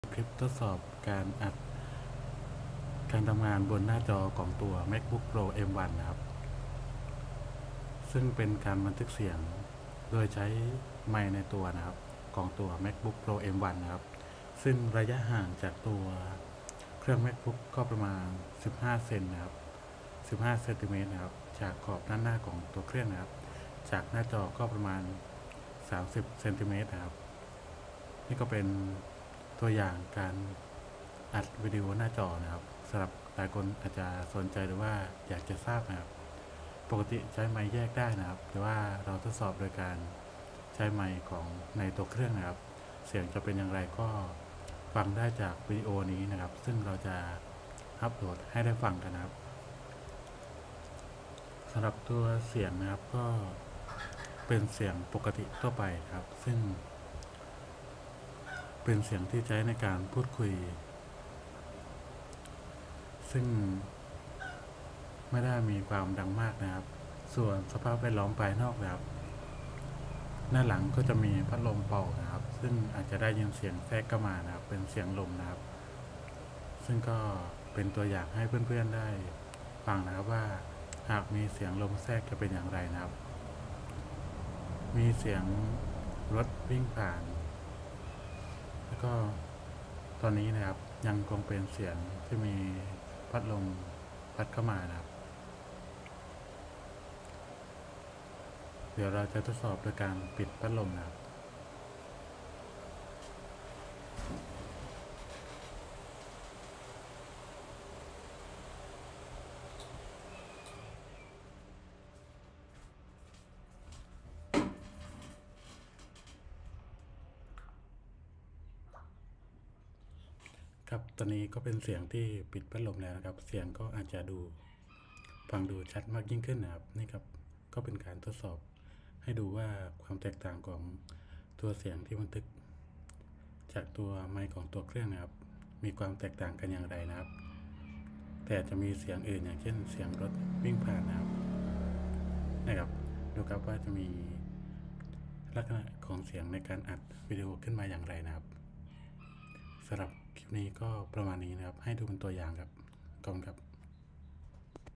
คลิปทดสอบการอัดการทำงานบนหน้าจอของตัว MacBook Pro M1 นะครับซึ่งเป็นการบันทึกเสียงโดยใช้ไมค์ในตัวนะครับของตัว MacBook Pro M1 นะครับซึ่งระยะห่างจากตัวเครื่อง MacBook ก็ประมาณ15เซนนะครับ15เซนติเมตรนะครับจากขอบด้านหน้าของตัวเครื่องนะครับจากหน้าจอก็ประมาณ30เซนติเมตรนะครับนี่ก็เป็นตัวอย่างการอัดวิดีโอหน้าจอนะครับสำหรับหลายคนอาจจะสนใจหรือว่าอยากจะทราบนะครับปกติใช้ไมค์แยกได้นะครับแต่ว่าเราทดสอบโดยการใช้ไมค์ของในตัวเครื่องนะครับเสียงจะเป็นอย่างไรก็ฟังได้จากวิดีโอนี้นะครับซึ่งเราจะอัปโหลดให้ได้ฟังกันนะครับสำหรับตัวเสียงนะครับก็เป็นเสียงปกติทั่วไปครับซึ่งเป็นเสียงที่ใช้ในการพูดคุยซึ่งไม่ได้มีความดังมากนะครับส่วนสภาพแวดล้อมภายนอกนะครับหน้าหลังก็จะมีพัดลมเป่านะครับซึ่งอาจจะได้ยินเสียงแทรกเข้ามานะครับเป็นเสียงลมนะครับซึ่งก็เป็นตัวอย่างให้เพื่อนๆได้ฟังนะครับว่าหากมีเสียงลมแทรกจะเป็นอย่างไรนะครับมีเสียงรถวิ่งผ่านแล้วก็ตอนนี้นะครับยังคงเป็นเสียงที่มีพัดลมพัดเข้ามานะครับเดี๋ยวเราจะทดสอบโดยการปิดพัดลมนะครับครับตอนนี้ก็เป็นเสียงที่ปิดพัดลมแล้วนะครับเสียงก็อาจจะฟังดูชัดมากยิ่งขึ้นนะครับนี่ครับก็เป็นการทดสอบให้ดูว่าความแตกต่างของตัวเสียงที่บันทึกจากตัวไมค์ของตัวเครื่องนะครับมีความแตกต่างกันอย่างไรนะครับแต่จะมีเสียงอื่นอย่างเช่นเสียงรถวิ่งผ่านนะครับดูครับว่าจะมีลักษณะของเสียงในการอัดวิดีโอขึ้นมาอย่างไรนะครับสำหรับคลิปนี้ก็ประมาณนี้นะครับให้ดูเป็นตัวอย่างครับขอบคุณครับ